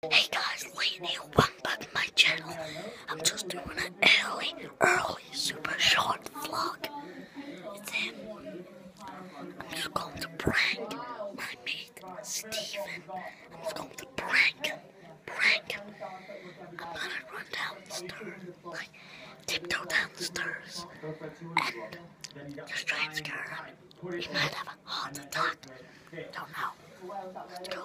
Hey guys, Lee here, welcome back to my channel. I'm just doing an early, super short vlog. It's him. I'm just going to prank my mate, Steven. I'm just going to prank him. I'm gonna run down the stairs, like tiptoe down the stairs, and just try and scare him. He might have a heart attack. Don't know. Let's go.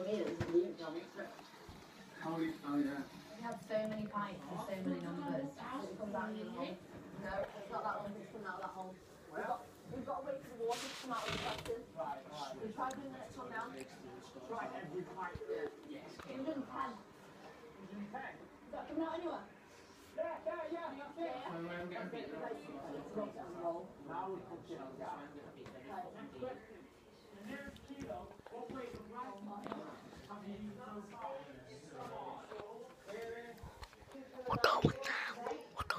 We have so many pints and so many numbers. It comes out of your hole. No, it's not that one. It's coming out of that hole. We've got to wait for the water to come out of the question. We tried doing the next one down. Right, every pint. Yes. 110. 110. Is that coming out anywhere? Yeah. Now we can get it down. We're going down.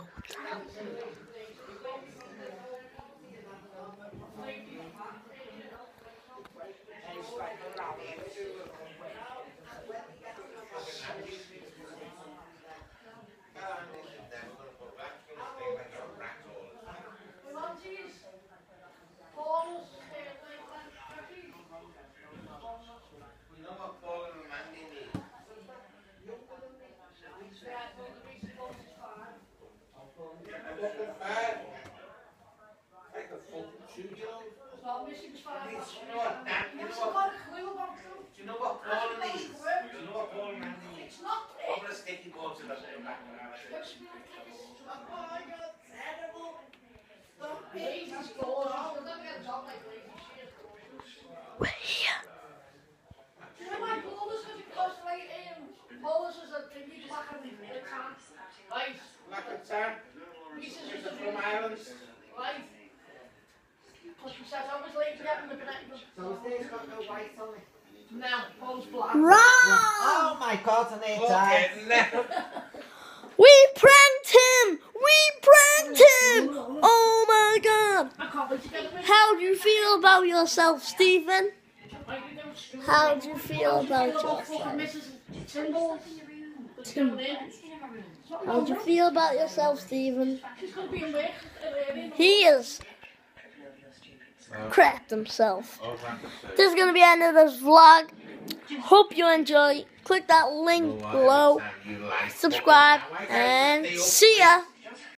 Do you know what Paul needs? Do you know what Paul needs? I'm going to stick you both to the back of our church. We're here. Do you know my bowlers because it costs like bowlers is a thingy black and tan. Right. Black and tan. Pieces of from Ireland. Right. Because he says I was late to get them the banana. So these got no white on it? No, bowl's black. Wrong! Oh my god, and they died. We pranked him! Oh my god! I can't wait to get them in. How do you feel about yourself, Stephen? How do you feel about yourself? How do you feel about yourself, Stephen? He is cracked himself. This is gonna be the end of this vlog. Hope you enjoy. Click that link below. Subscribe and see ya.